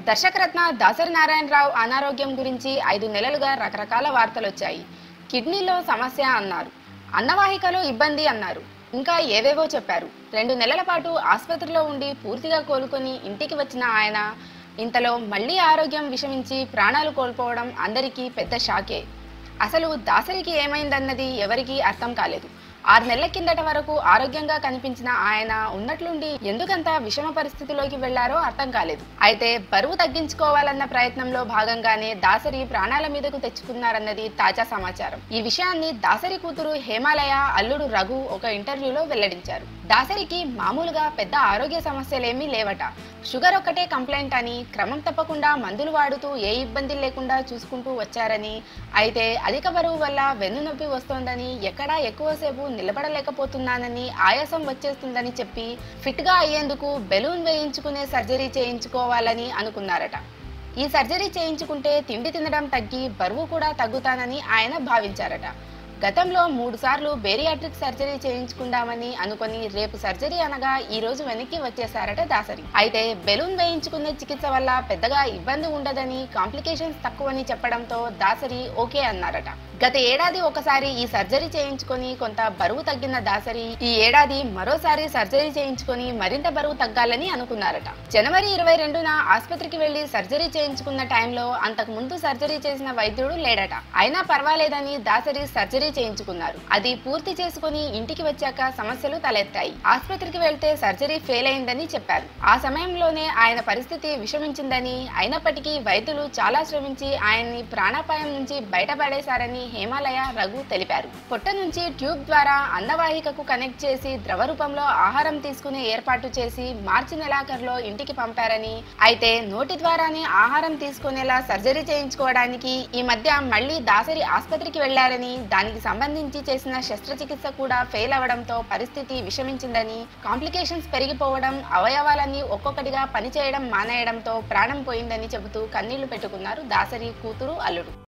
దర్శకరత్న దాసరి నారాయణరావు అనారోగ్యం గురించి 5 నెలలుగా రకరకాల వార్తలు వచ్చాయి. కిడ్నీలో సమస్య అన్నారు, అన్నవాహికలో ఇబ్బంది అన్నారు, ఇంకా ఏవేవో చెప్పారు. 2 నెలల పాటు ఆసుపత్రిలో ఉండి పూర్తిగా కోలుకొని ఇంటికి వచ్చిన ఆయన ఇంతలో మళ్ళీ ఆరోగ్యం విషమించి ప్రాణాలు కోల్పోవడం అందరికీ పెద్ద షాకే. అసలు దాసరికి ఏమైందన్నది ఎవరికీ అర్థం కాలేదు. 6 నెలల కిందట వరకు ఆరోగ్యంగా కనిపించిన ఆయన ఉన్నట్లుండి ఎందుకంత విషమ పరిస్థితిలోకి వెళ్లారో అర్థం కాలేదు. అయితే బరువు తగ్గించుకోవాలన్న ప్రయత్నంలో భాగంగానే దాసరి ప్రాణాల మీదకు తెచ్చుకున్నారన్నది తాజా సమాచారం. ఈ విషయాన్ని దాసరి కూతురు హేమాలయ, అల్లుడు రఘు ఒక ఇంటర్వ్యూలో వెల్లడించారు. దాసరికి మామూలుగా పెద్ద ఆరోగ్య సమస్యలేమీ లేవట. షుగర్ ఒక్కటే కంప్లైంట్ అని, క్రమం తప్పకుండా మందులు వాడుతూ ఏ ఇబ్బంది లేకుండా చూసుకుంటూ వచ్చారని, అయితే అధిక బరువు వల్ల వెన్నునొప్పి వస్తోందని, ఎక్కడా ఎక్కువసేపు నిలబడలేకపోతున్నానని, ఆయాసం వచ్చేస్తుందని చెప్పి ఫిట్ గా అయ్యేందుకు బెలూన్ వేయించుకునే సర్జరీ చేయించుకోవాలని అనుకున్నారట. ఈ సర్జరీ చేయించుకుంటే తిండి తినడం తగ్గి బరువు కూడా తగ్గుతానని ఆయన భావించారట. గతంలో 3 సార్లు బేరియాట్రిక్ సర్జరీ చేయించుకుందామని అనుకొని రేపు సర్జరీ అనగా ఈ రోజు వెనక్కి వచ్చేశారట దాసరి. అయితే బెలూన్ వేయించుకునే చికిత్స వల్ల పెద్దగా ఇబ్బంది ఉండదని, కాంప్లికేషన్స్ తక్కువని చెప్పడంతో దాసరి ఓకే అన్నారట. గత ఏడాది ఒకసారి ఈ సర్జరీ చేయించుకొని కొంత బరువు తగ్గిన దాసరి ఈ ఏడాది మరోసారి సర్జరీ చేయించుకొని మరింత బరువు తగ్గాలని అనుకున్నారట. జనవరి 22న ఆసుపత్రికి వెళ్లి సర్జరీ చేయించుకున్న టైంలో అంతకు ముందు సర్జరీ చేసిన వైద్యుడు లేడట. అయినా పర్వాలేదని దాసరి సర్జరీ చేయించుకున్నారు. అది పూర్తి చేసుకుని ఇంటికి వచ్చాక సమస్యలు తలెత్తాయి. ఆసుపత్రికి వెళ్తే సర్జరీ ఫెయిల్ అయిందని చెప్పారు. ఆ సమయంలోనే ఆయన పరిస్థితి విషమించిందని, అయినప్పటికీ వైద్యులు చాలా శ్రమించి ఆయన్ని ప్రాణాపాయం నుంచి బయటపడేశారని హేమాలయ, రఘు తెలిపారు. పొట్ట నుంచి ట్యూబ్ ద్వారా అన్నవాహికకు కనెక్ట్ చేసి ద్రవ రూపంలో ఆహారం తీసుకునే ఏర్పాటు చేసి మార్చి నెలాఖరులో ఇంటికి పంపారని, అయితే నోటి ద్వారానే ఆహారం తీసుకునేలా సర్జరీ చేయించుకోవడానికి ఈ మధ్య మళ్లీ దాసరి ఆసుపత్రికి వెళ్లారని, దానికి సంబంధించి చేసిన శస్త్రచికిత్స కూడా ఫెయిల్ అవడంతో పరిస్థితి విషమించిందని, కాంప్లికేషన్స్ పెరిగిపోవడం, అవయవాలన్నీ ఒక్కొక్కటిగా పనిచేయడం మానేయడంతో ప్రాణం పోయిందని చెబుతూ కన్నీళ్లు పెట్టుకున్నారు దాసరి కూతురు, అల్లుడు.